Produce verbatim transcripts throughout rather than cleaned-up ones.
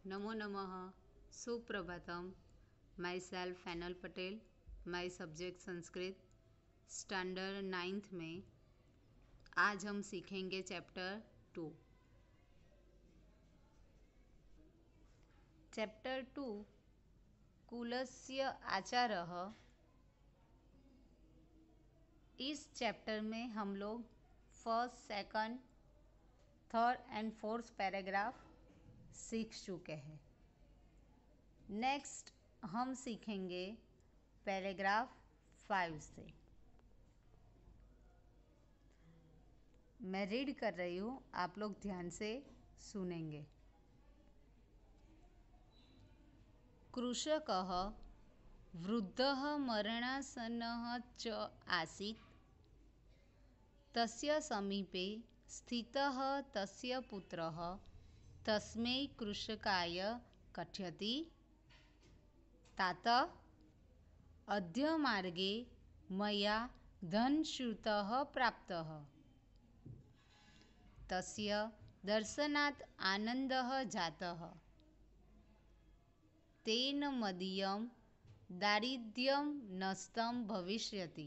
नमो नमः। सुप्रभातम। Myself Fenal Patel. My subject Sanskrit standard ninth में आज हम सीखेंगे चैप्टर टू। चैप्टर टू कुलस्य आचारः। इस चैप्टर में हम लोग first, second, third and fourth paragraph सीख चुके हैं। नेक्स्ट हम सीखेंगे पैराग्राफ फाइव से। मैं रीड कर रही हूँ, आप लोग ध्यान से सुनेंगे। कृषकः वृद्धः मरणासन्नः च आसीत्। तस्य समीपे स्थितः तस्य पुत्रः तस्मै कृषकाय कथयति, तात, अद्य मार्गे मया धनस्यूतः प्राप्तः। तस्य दर्शनात् आनन्दः जातः। तेन मदीयं दारिद्र्यं नष्टं भविष्यति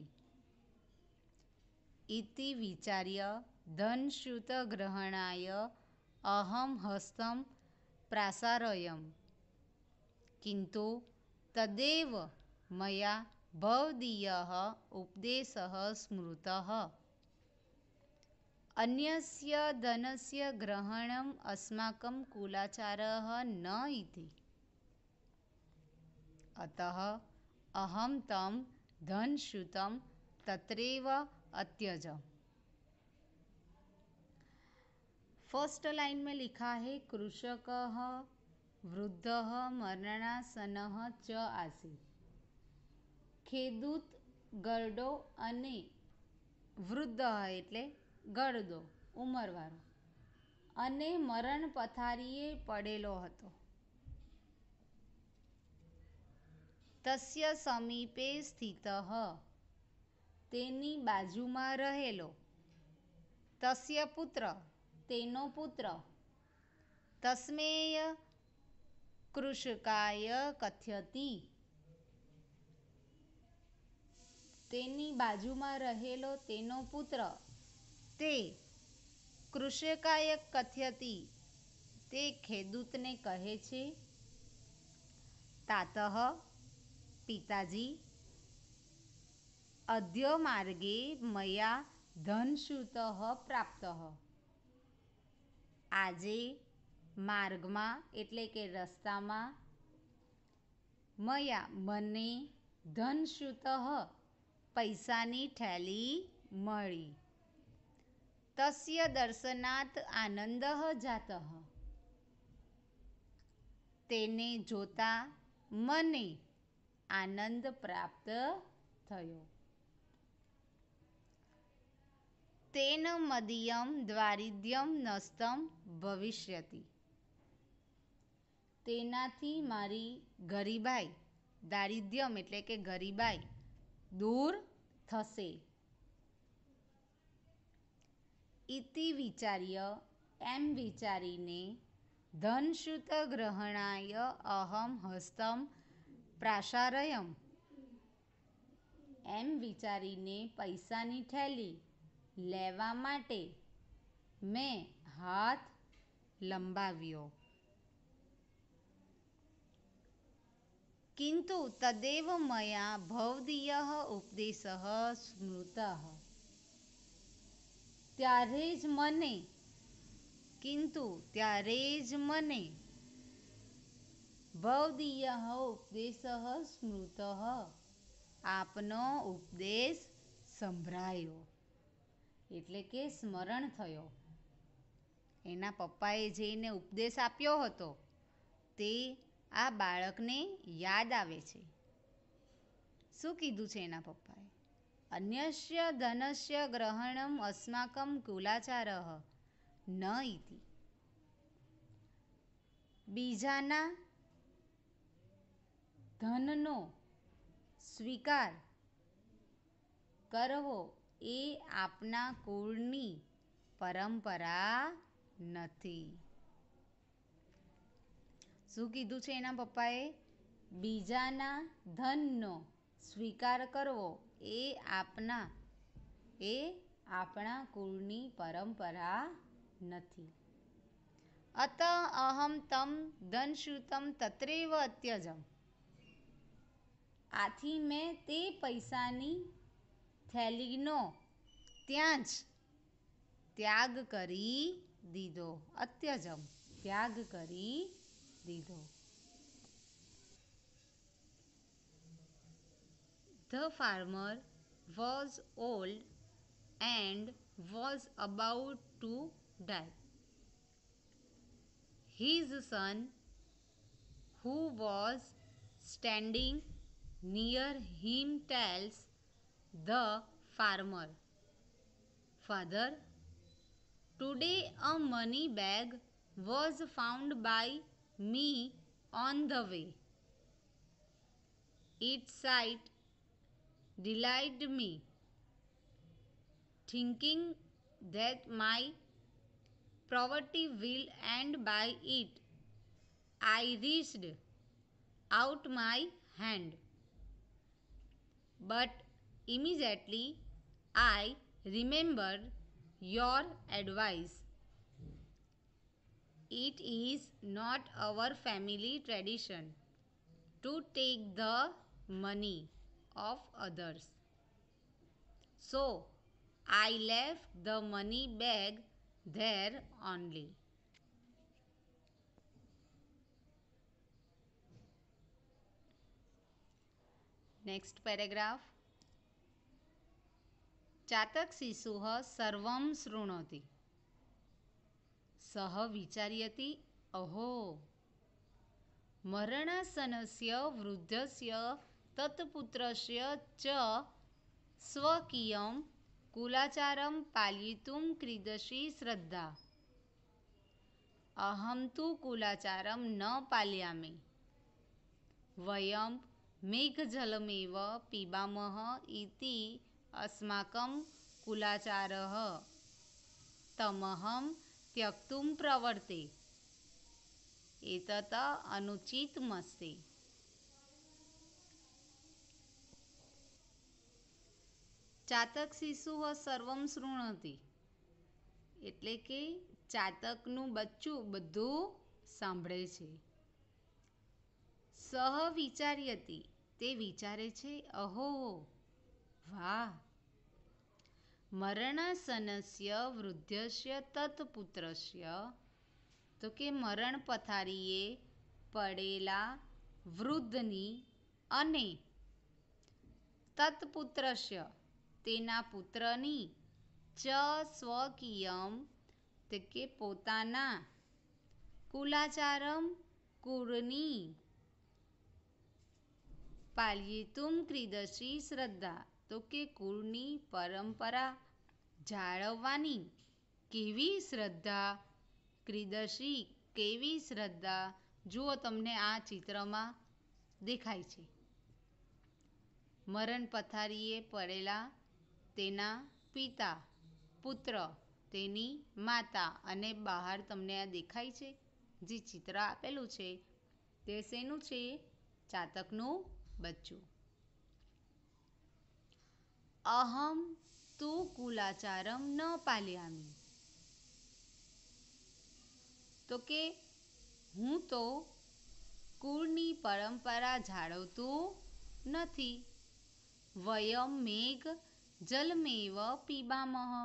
इति विचार्य धनस्यूतग्रहणाय अहं हस्तं प्रासारयम्। किन्तु तदेव मया भवदीयः उपदेशः स्मृतः। अन्यस्य धनस्य ग्रहणम् अस्माकं कुलाचारः न इति। अतः अहं तं धनस्यूतं तत्रैव अत्यजम्। फर्स्ट लाइन में लिखा है कृषकः वृद्धः मरणासन्नः च आसीत्। ખેડૂત ગરડો અને વૃદ્ધ એટલે ગરડો ઉંમરવાળો અને મરણ પથારીએ પડેલો હતો. તસ્ય સમીપે સ્થિતઃ તેની બાજુમાં રહેલો. તસ્ય પુત્ર તેનો પુત્ર. તસ્મેય કૃષકાય કથયતિ તેની બાજુમાં રહેલો તેનો પુત્ર તે કૃષકાય કથયતિ તે ખેડૂતને કહે છે, તાતઃ પિતાજી, અદ્ય માર્ગે મયા ધનસ્યુતઃ પ્રાપ્તઃ આજે માર્ગમાં એટલે કે રસ્તામાં મયા મને ધનસ્યુતઃ પૈસાની થેલી મળી. તસ્ય દર્શનાत् આનંદઃ જાતઃ તેને જોતા મને આનંદ પ્રાપ્ત થયો. તેન મદીયમ દારિદ્ર્યમ નષ્ટમ ભવિષ્યતિ તેનાથી મારી ગરીબાઈ, દારિદ્ર્યમ એટલે કે ગરીબાઈ દૂર થશે. ઇતિ વિચાર્ય એમ વિચારીને ધનસ્યુત ગ્રહણાય અહમ હસ્તમ પ્રાસારયમ એમ વિચારીને પૈસાની થેલી લેવા માટે મેં હાથ લંબાવ્યો. કિંતુ તદેવ મયા ભવદીયઃ ઉપદેશઃ સ્મૃતઃ ત્યારે જ મને કિંતુ ત્યારે જ મને ભવદીયઃ ઉપદેશઃ સ્મૃતઃ આપનો ઉપદેશ સંભળાયો એટલે કે સ્મરણ થયો. એના પપ્પાએ જેને ઉપદેશ આપ્યો હતો તે આ બાળકને યાદ આવે છે. શું કીધું છે એના પપ્પાએ? અન્યસ્ય ધનસ્ય ગ્રહણમ અસ્માકમ કુલાચારઃ ન ઇતિ. બીજાના ધનનો સ્વીકાર કરવો એ આપના કુળની પરંપરા નથી. શું કીધું છે એના પપ્પાએ? બીજાના ધનનો સ્વીકાર કરવો એ આપના એ આપણા કુળની પરંપરા નથી. અત અહમ તમ ધનશ્રુતમ તત્રેવ અત્યજમ. આથી મેં તે પૈસાની થેલીનો ત્યાં જ ત્યાગ કરી દીધો. અત્યજમ ત્યાગ કરી દીધો. The farmer was old and was about to die. His son, who was standing near him, tells the farmer, "Father, today a money bag was found by me on the way. Its sight delighted me, thinking that my poverty will end by it. I reached out my hand, but immediately I remembered your advice. It is not our family tradition to take the money of others. So I left the money bag there only." Next paragraph. चातक शिशुः सर्वं शृणोति. सः विचार्यति, अहो, मरणासन्नस्य वृद्धस्य तत्पुत्रस्य च स्वकीयं कुलाचारं पालयितुं कीदृशी श्रद्धा. अहं तु कुलाचारं न पालयामि. वयं मेघजलमेव पिबामः इति अस्माकं कुलाचारः. तमहं त्यक्तुं प्रवर्ते. एतत् अनुचितमस्ति. ચાતક શિશુ સર્વમ શૃણોતિ એટલે કે ચાતકનું બચ્ચું બધું સાંભળે છે. સહ વિચાર્યતિ તે વિચારે છે, અહો, વાહ, મરણાસન્નસ્ય વૃદ્ધસ્ય તત્પુત્રસ્ય તો કે મરણ પથારીએ પડેલા વૃદ્ધની અને તત્પુત્રસ્ય તેના પુત્રની ચ સ્વકીયમ તે કે પોતાના કુલાચારમ કુળની પાલયિતુમ ક્રીદશી શ્રદ્ધા તો કે કુળની પરંપરા જાળવવાની કેવી શ્રદ્ધા. ક્રીદશી કેવી શ્રદ્ધા. જુઓ તમને આ ચિત્રમાં દેખાય છે. મરણ પથારીએ પડેલા તેના પિતા, પુત્ર, તેની માતા અને બહાર તમને આ દેખાય છે જે ચિત્ર આપેલું છે તે શેનું છે? ચાતકનું બચ્ચું. અહમ તુ કુલાચારમ ન પાલયામિ તો કે હું તો કુળની પરંપરા જાળવતું નથી. વયમ મેઘ જલમેવ પીબામહ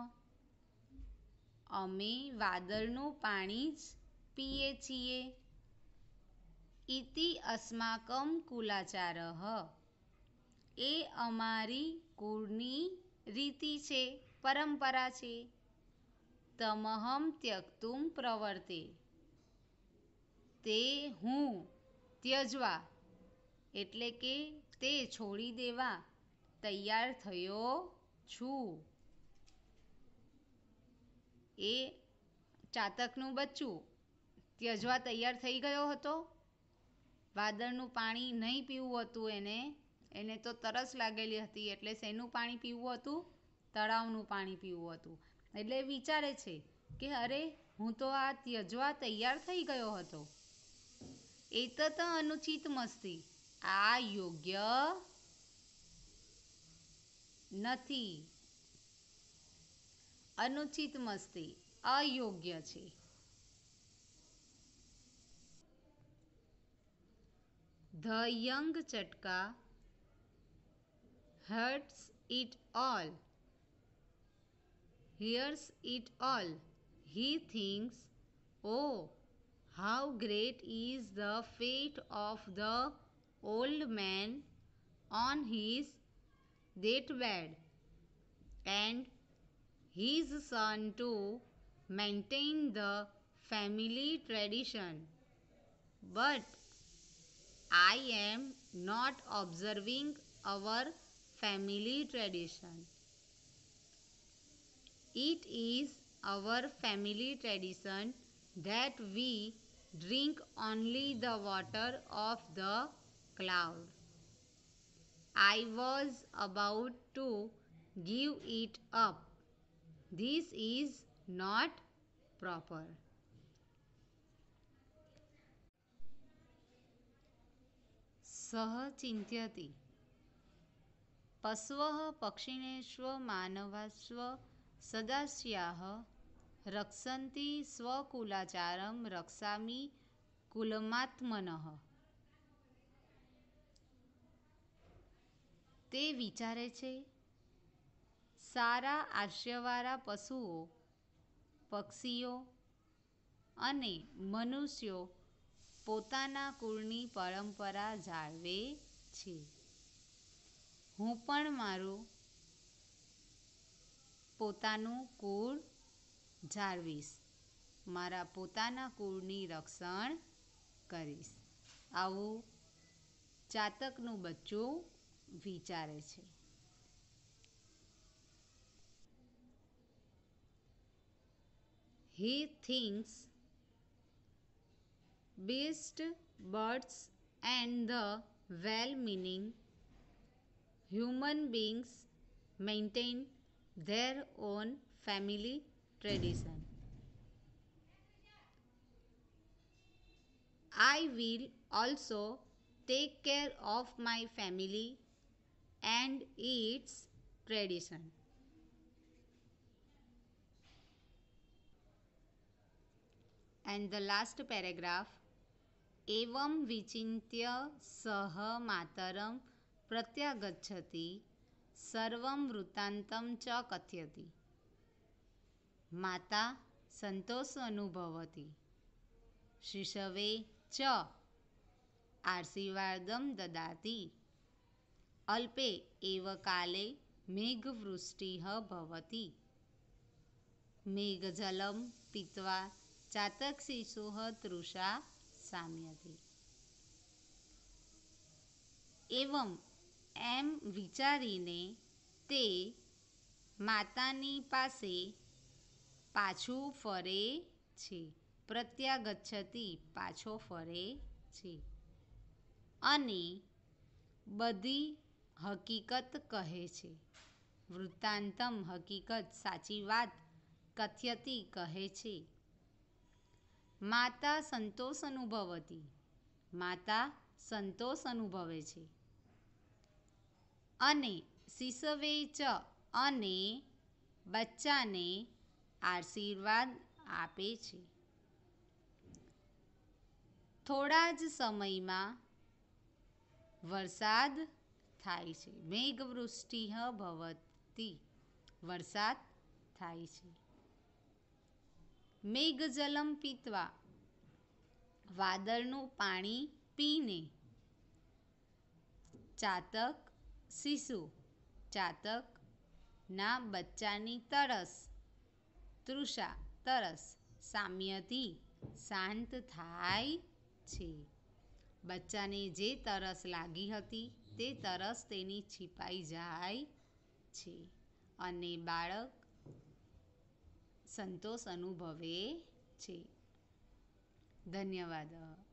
અમે વાદળનું પાણી જ પીએ છીએ. ઇતિ અસ્માકમ કુલાચારઃ એ અમારી કુળની રીતિ છે, પરંપરા છે. તમહમ ત્યક્તુમ પ્રવર્તે તે હું ત્યજવા એટલે કે તે છોડી દેવા તૈયાર થયો છું. એ ચાતકનું બચ્ચું ત્યજવા તૈયાર થઈ ગયો હતો. વાદળનું પાણી નહીં પીવું હતું એને એને તો તરસ લાગેલી હતી એટલે શેનું પાણી પીવું હતું? તળાવનું પાણી પીવું હતું. એટલે વિચારે છે કે અરે હું તો આ ત્યજવા તૈયાર થઈ ગયો હતો. एतत् अनुचितमस्ति आ योग्य નથી. अनुचितमस्ति अयोग्य છે. The young Chatka hears it all. Hears it all. He thinks, oh, how great is the fate of the old man on his deathbed, and his son to maintain the family tradition. But I am not observing our family tradition. It is our family tradition that we drink only the water of the cloud. I was about to give it up. This is not proper. सः चिन्त्यति पशवः पक्षिणेष्व मानवास्व सदास्याः रक्षन्ति स्वकुलाचारं रक्षामि कुलमात्मनः. તે વિચારે છે સારા આશયવાળા પશુઓ પક્ષીઓ અને મનુષ્યો પોતાના કુળની પરંપરા જાળવે છે. હું પણ મારું પોતાનું કુળ જાળવીશ, મારા પોતાના કુળની રક્ષણ કરીશ. આવું ચાતકનું બચ્ચું વિચારે છે. He thinks beasts, birds and the well-meaning human beings maintain their own family tradition. I will also take care of my family and its tradition. And the last paragraph, एवं विचिन्त्य सः मातरं प्रत्यागच्छति सर्वं वृत्तान्तं च कथयति. माता संतोष अनुभवति शिशवे च आशीर्वादं ददाति. अल्पे एव काले मेघवृष्टिः भवति. मेघजलं पीत्वा चातकशिशुः तृषा શામ્યતિ. એવમ એમ વિચારીને તે માતાની પાસે પાછું ફરે છે. પ્રત્યાગચ્છતિ પાછો ફરે છે અને બધી હકીકત કહે છે. વૃત્તાંતમ હકીકત સાચી વાત કથ્યતિ કહે છે. માતા સંતોષ અનુભવતી માતા સંતોષ અનુભવે છે. અને શિશવે ચ અને બચ્ચાને આશીર્વાદ આપે છે. થોડા જ સમયમાં વરસાદ થાય છે. મેઘવૃષ્ટિ ભવતી વરસાદ થાય છે. મેઘજલમ પીત્વા વાદળનું પાણી પીને. ચાતક શિશુ ચાતકના બચ્ચાની તરસ તૃષા તરસ સામ્યતી શાંત થાય છે. બચ્ચાને જે તરસ લાગી હતી તે તરસ તેની છીપાઈ જાય છે અને બાળક સંતોષ અનુભવે છે. ધન્યવાદ.